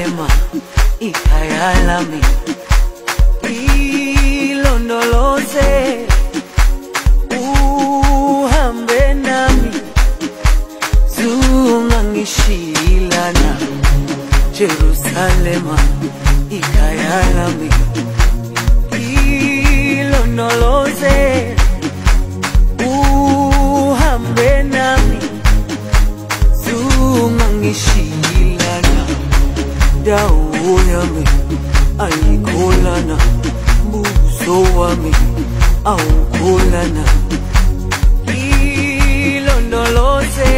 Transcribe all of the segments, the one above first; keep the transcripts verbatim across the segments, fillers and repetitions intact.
Jerusalema ikhaya lami, ilondoloze uhambe nami, zungangishilana. Jerusalema ikhaya lami, ilondoloze uhambe nami, zungangishilana. Dawo yami ayikholana, buso wami awukholana. Ilondoloze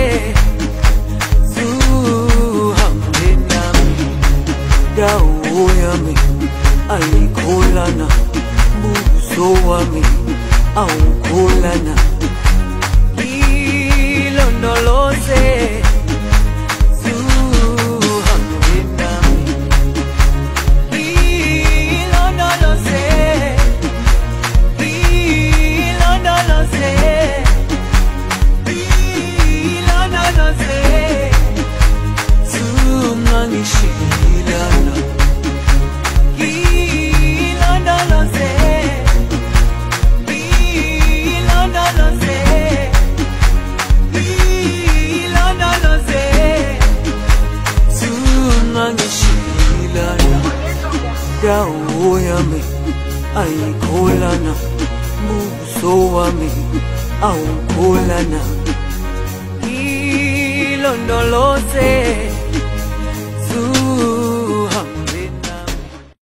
zuhambe nami, dawo yami ayikholana, buso wami awukholana. Ilondoloze dawo yami ayikholana, buso wami awukholana. Ilondoloze